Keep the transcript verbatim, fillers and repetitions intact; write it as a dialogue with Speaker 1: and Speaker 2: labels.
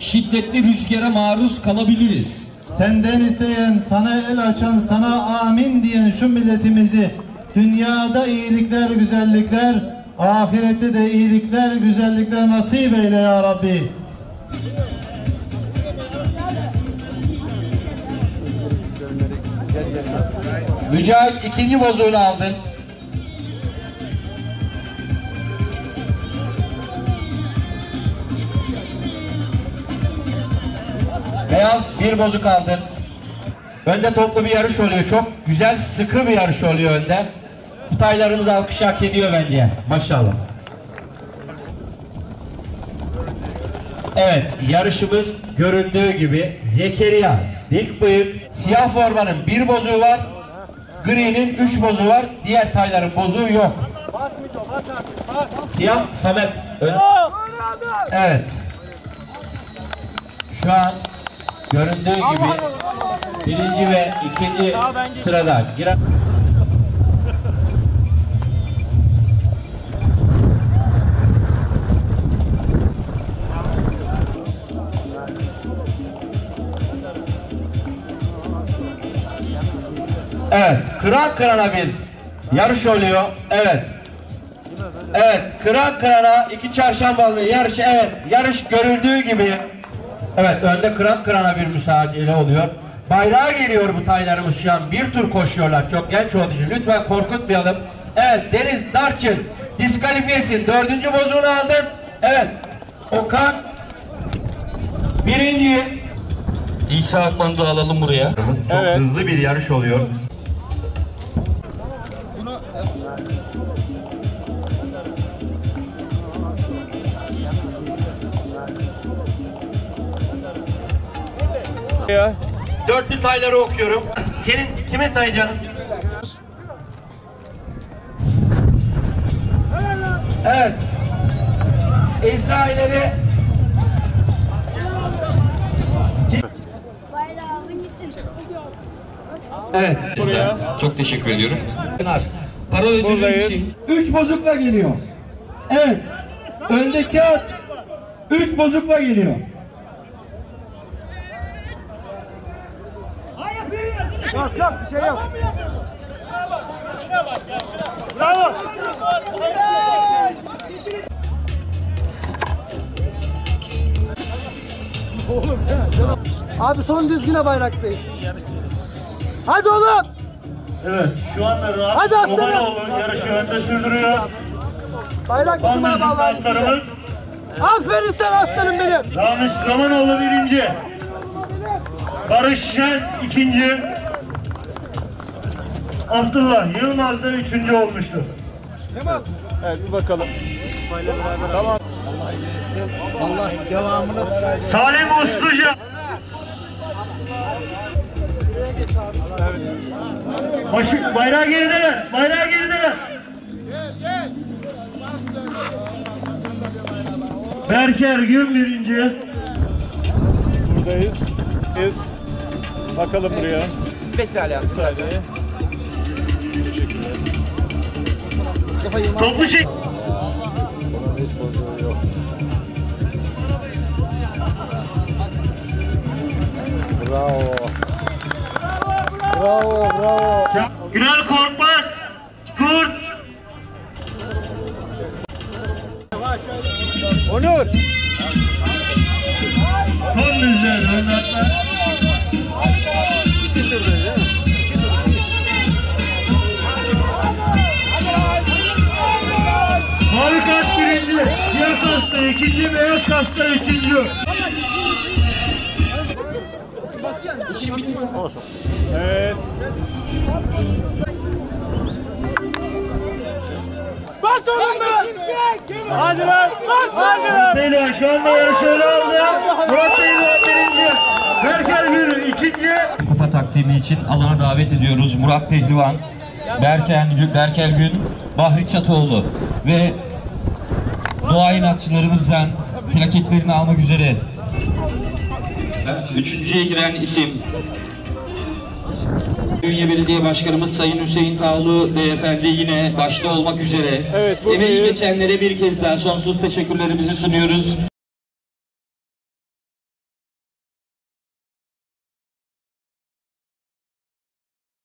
Speaker 1: şiddetli rüzgara maruz kalabiliriz.
Speaker 2: Senden isteyen, sana el açan, sana amin diyen şu milletimizi dünyada iyilikler, güzellikler, ahirette de iyilikler, güzellikler nasip eyle ya Rabbi.
Speaker 1: Mücahit ikinci bozuğunu aldın. Beyaz bir bozuk aldın. Önde toplu bir yarış oluyor. Çok güzel, sıkı bir yarış oluyor önde. Bu taylarımız alkış hak ediyor bence. Maşallah. Evet, yarışımız göründüğü gibi Zekeriya, dik bıyık, siyah formanın bir bozuğu var. Gri'nin üç bozuğu var. Diğer tayların bozuğu yok. Siyah Samet. Evet. Şu an göründüğü gibi birinci ve ikinci sırada giren. Evet, kıran kırana bir yarış oluyor. Evet. Evet, kıran kırana iki çarşambalı yarışı. Evet, yarış görüldüğü gibi. Evet, önde kıran kırana bir müsaade oluyor. Bayrağa geliyor bu taylarımız şu an. Bir tur koşuyorlar çok genç olduğu için. Lütfen korkutmayalım. Evet, Deniz Darçın diskalifiyesin. Dördüncü bozuğunu aldın. Evet, Okan birinci. İsa Akman'ı da alalım buraya. Çok evet. Hızlı bir yarış oluyor. Ya. Dörtlü tayları okuyorum. Senin kimin tayı canım? Evet. İsrail'e evet. Buraya. Çok teşekkür ediyorum. Para ödülü için üç bozukla geliyor. Evet. Öndeki at üç bozukla geliyor.
Speaker 3: Yok yok bir şey yok. Bravo. Oğlum abi son düzgüne bayraktayız. Hadi oğlum.
Speaker 4: Evet şu anda rahat.
Speaker 3: Hadi aslanım.
Speaker 4: Yarışı önde sürdürüyor.
Speaker 3: Bayrak tutmaya bağlı. Aferin sen aslanım benim.
Speaker 4: Ramiz Ramanoğlu birinci. Barış Şen ikinci. Abdullah Yılmaz da üçüncü olmuştur.
Speaker 3: Tamam. Evet bir bakalım. Tamam.
Speaker 2: Allah devamını
Speaker 4: Salim Usluca. Başı, bayrağı gerideler. Bayrağı gerideler. Berker Gün birinci.
Speaker 3: Buradayız. Biz bakalım buraya.
Speaker 1: Bekle Ali abi.
Speaker 3: Bir saniye.
Speaker 4: Toplu şey.
Speaker 3: Bravo. Bravo, bravo.
Speaker 4: Günal Korkmaz. Kurt.
Speaker 3: Onur.
Speaker 4: Son düzler önlatlar. Mavi kas birinci, siyah kasta ikinci, beyaz kasta üçüncü.
Speaker 3: Evet. Bas oğlum be! Hadi lan! Bas hadi lan!
Speaker 4: Beyler şu anda yarışı öyle aldı. Murat Beyler birinci, Berker Gül ikinci.
Speaker 5: Kupa takdimi için alana davet ediyoruz. Murat Pehlivan, Berker, Berker Gün, Bahri Çatoğlu ve doğa inatçılarımızdan plaketlerini almak üzere. Üçüncüye giren isim Ünye Belediye Başkanımız Sayın Hüseyin Tağlı Beyefendi yine başta olmak üzere.
Speaker 3: Evet,
Speaker 5: emeği geçenlere bir kez daha sonsuz teşekkürlerimizi sunuyoruz.